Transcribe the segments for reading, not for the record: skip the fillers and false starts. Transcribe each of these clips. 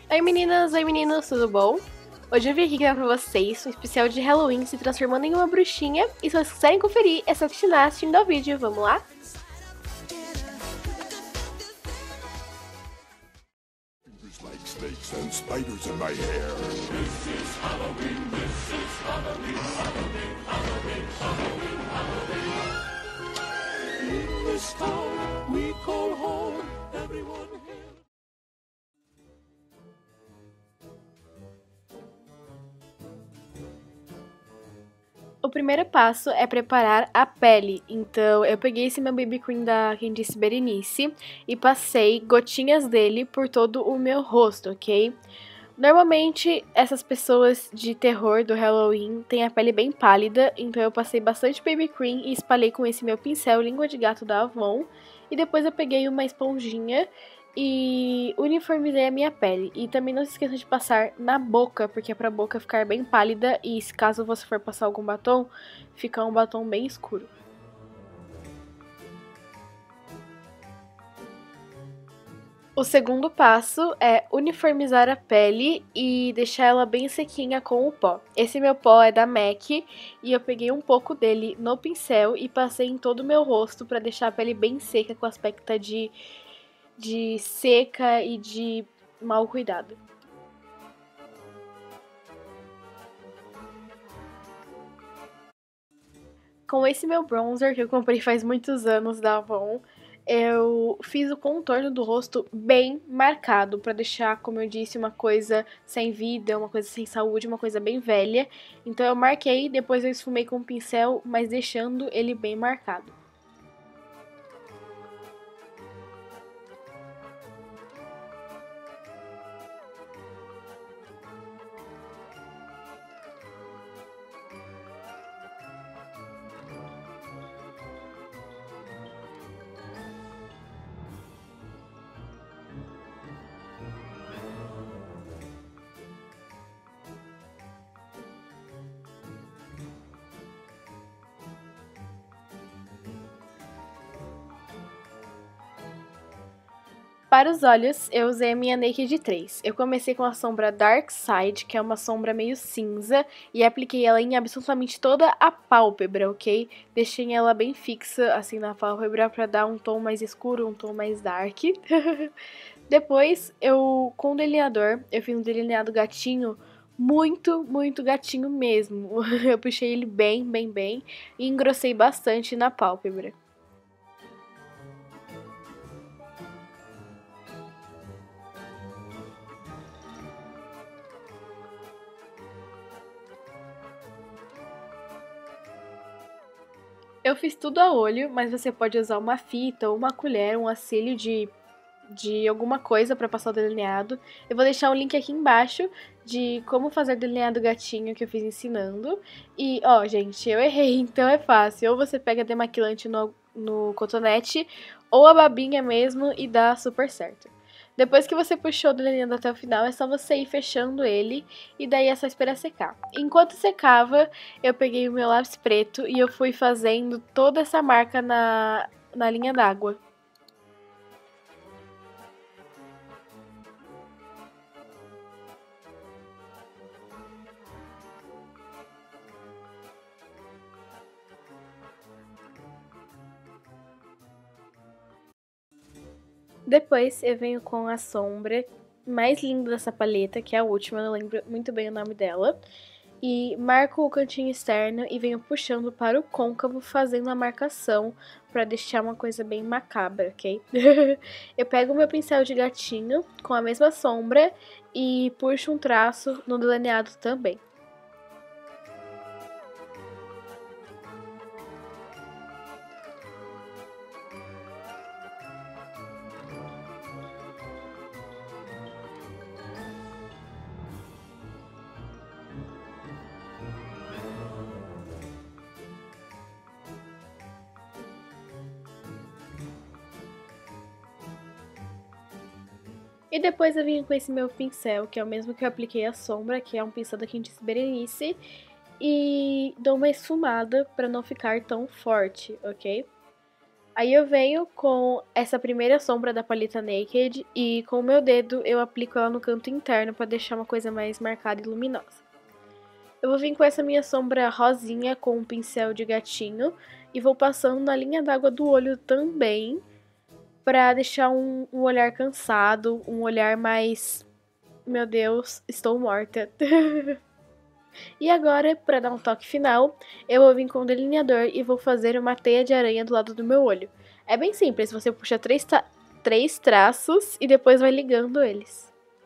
Oi meninas, oi meninos, tudo bom? Hoje eu vim aqui gravar pra vocês um especial de Halloween se transformando em uma bruxinha. E se vocês quiserem conferir, é só continuar assistindo ao vídeo, vamos lá? Like snakes and spiders in my hair. This is Halloween, this is Halloween, Halloween, Halloween, Halloween, Halloween. In this town we call home, everyone here. O primeiro passo é preparar a pele. Então, eu peguei esse meu BB Cream da Candice Berenice e passei gotinhas dele por todo o meu rosto, ok? Normalmente, essas pessoas de terror do Halloween têm a pele bem pálida, então eu passei bastante BB Cream e espalhei com esse meu pincel Língua de Gato da Avon. E depois eu peguei uma esponjinha e uniformizei a minha pele. E também não se esqueça de passar na boca, porque é pra boca ficar bem pálida e se caso você for passar algum batom, ficar um batom bem escuro. O segundo passo é uniformizar a pele e deixar ela bem sequinha com o pó. Esse meu pó é da MAC e eu peguei um pouco dele no pincel e passei em todo o meu rosto para deixar a pele bem seca, com aspecto de seca e de mau cuidado. Com esse meu bronzer, que eu comprei faz muitos anos da Avon, eu fiz o contorno do rosto bem marcado, pra deixar, como eu disse, uma coisa sem vida, uma coisa sem saúde, uma coisa bem velha. Então eu marquei, depois eu esfumei com o pincel, mas deixando ele bem marcado. Para os olhos, eu usei a minha Naked 3. Eu comecei com a sombra Dark Side, que é uma sombra meio cinza, e apliquei ela em absolutamente toda a pálpebra, ok? Deixei ela bem fixa, assim, na pálpebra, pra dar um tom mais escuro, um tom mais dark. Depois, com o delineador, eu fiz um delineado gatinho, muito gatinho mesmo. Eu puxei ele bem, e engrossei bastante na pálpebra. Eu fiz tudo a olho, mas você pode usar uma fita ou uma colher, um acélio de alguma coisa para passar o delineado. Eu vou deixar um link aqui embaixo de como fazer delineado gatinho que eu fiz ensinando. E, ó, gente, eu errei, então é fácil. Ou você pega demaquilante no cotonete, ou a babinha mesmo e dá super certo. Depois que você puxou o delineado até o final, é só você ir fechando ele e daí é só esperar secar. Enquanto secava, eu peguei o meu lápis preto e eu fui fazendo toda essa marca na linha d'água. Depois eu venho com a sombra mais linda dessa paleta, que é a última, eu não lembro muito bem o nome dela. E marco o cantinho externo e venho puxando para o côncavo, fazendo a marcação para deixar uma coisa bem macabra, ok? Eu pego o meu pincel de gatinho com a mesma sombra e puxo um traço no delineado também. E depois eu vim com esse meu pincel, que é o mesmo que eu apliquei a sombra, que é um pincel da Candice Berenice, e dou uma esfumada para não ficar tão forte, ok? Aí eu venho com essa primeira sombra da paleta Naked e com o meu dedo eu aplico ela no canto interno para deixar uma coisa mais marcada e luminosa. Eu vou vir com essa minha sombra rosinha com um pincel de gatinho e vou passando na linha d'água do olho também, pra deixar um olhar cansado, um olhar mais... Meu Deus, estou morta. E agora, pra dar um toque final, eu vou vir com o delineador e vou fazer uma teia de aranha do lado do meu olho. É bem simples, você puxa três traços e depois vai ligando eles.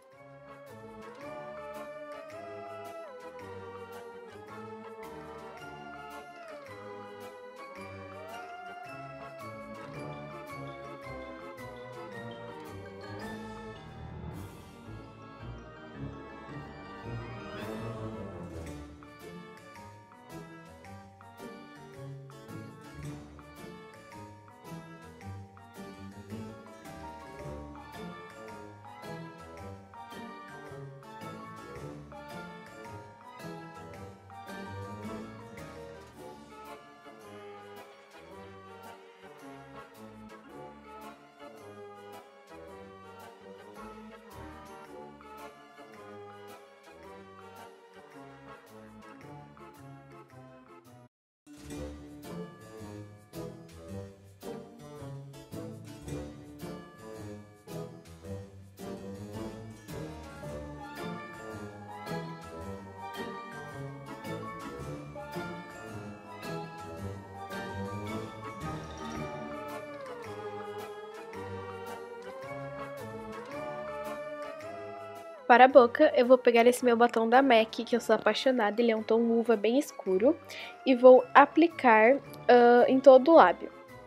Para a boca, eu vou pegar esse meu batom da MAC, que eu sou apaixonada, ele é um tom uva bem escuro, e vou aplicar em todo o lábio.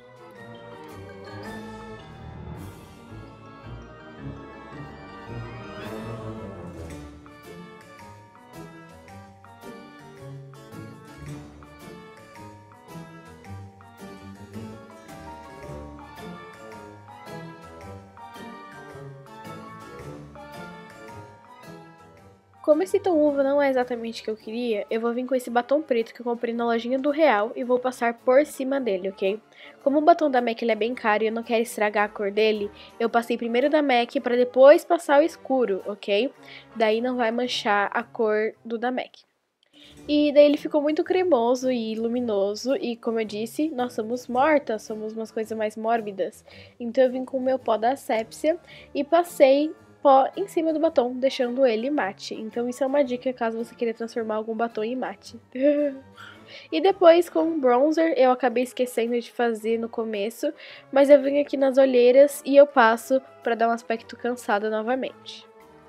Como esse tom uva não é exatamente o que eu queria, eu vou vir com esse batom preto que eu comprei na lojinha do Real e vou passar por cima dele, ok? Como o batom da MAC ele é bem caro e eu não quero estragar a cor dele, eu passei primeiro da MAC para depois passar o escuro, ok? Daí não vai manchar a cor do da MAC. E daí ele ficou muito cremoso e luminoso e, como eu disse, nós somos mortas, somos umas coisas mais mórbidas. Então eu vim com o meu pó da Asepsia e passei pó em cima do batom, deixando ele mate. Então isso é uma dica caso você queira transformar algum batom em mate. E depois com o bronzer, eu acabei esquecendo de fazer no começo, mas eu vim aqui nas olheiras e eu passo para dar um aspecto cansado novamente.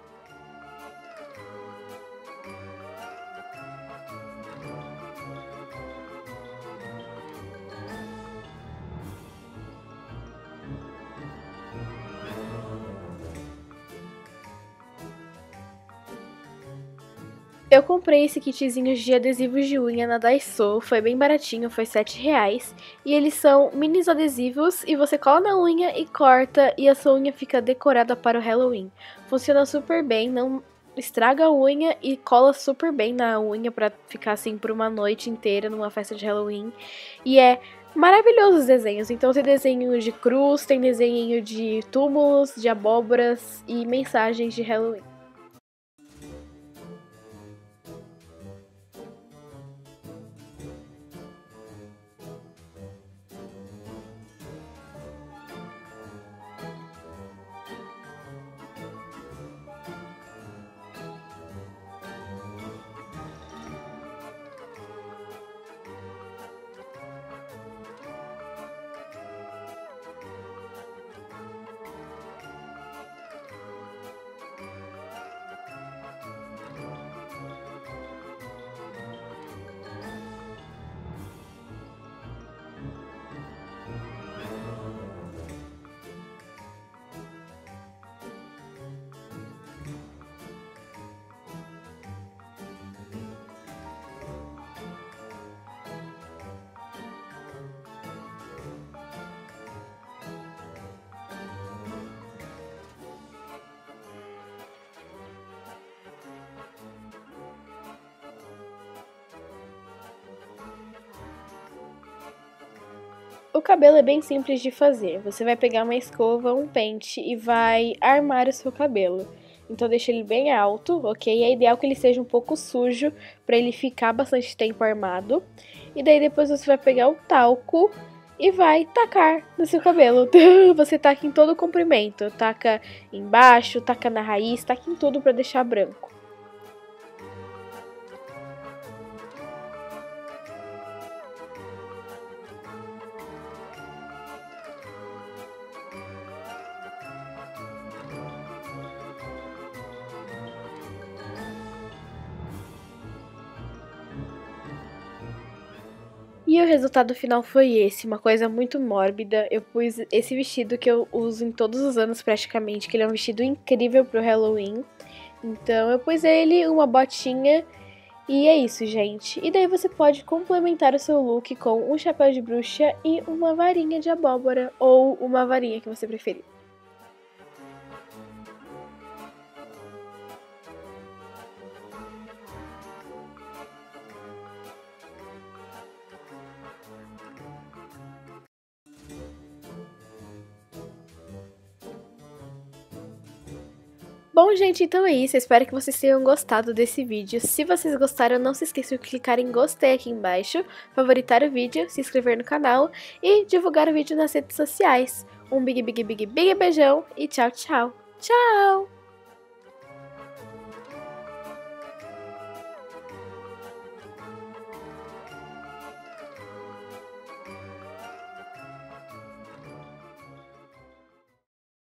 Eu comprei esse kitzinho de adesivos de unha na Daiso, foi bem baratinho, foi R$7. E eles são minis adesivos e você cola na unha e corta e a sua unha fica decorada para o Halloween. Funciona super bem, não estraga a unha e cola super bem na unha pra ficar assim por uma noite inteira numa festa de Halloween. E é maravilhoso os desenhos, então tem desenho de cruz, tem desenho de túmulos, de abóboras e mensagens de Halloween. O cabelo é bem simples de fazer. Você vai pegar uma escova, um pente e vai armar o seu cabelo. Então deixa ele bem alto, ok? É ideal que ele seja um pouco sujo para ele ficar bastante tempo armado. E daí depois você vai pegar o talco e vai tacar no seu cabelo. Você taca em todo o comprimento, taca embaixo, taca na raiz, taca em tudo para deixar branco. E o resultado final foi esse, uma coisa muito mórbida. Eu pus esse vestido que eu uso em todos os anos praticamente, que ele é um vestido incrível pro Halloween. Então eu pus ele, uma botinha e é isso, gente. E daí você pode complementar o seu look com um chapéu de bruxa e uma varinha de abóbora ou uma varinha que você preferir. Bom, gente, então é isso. Eu espero que vocês tenham gostado desse vídeo. Se vocês gostaram, não se esqueçam de clicar em gostei aqui embaixo, favoritar o vídeo, se inscrever no canal e divulgar o vídeo nas redes sociais. Um big, big, big, big beijão e tchau, tchau. Tchau!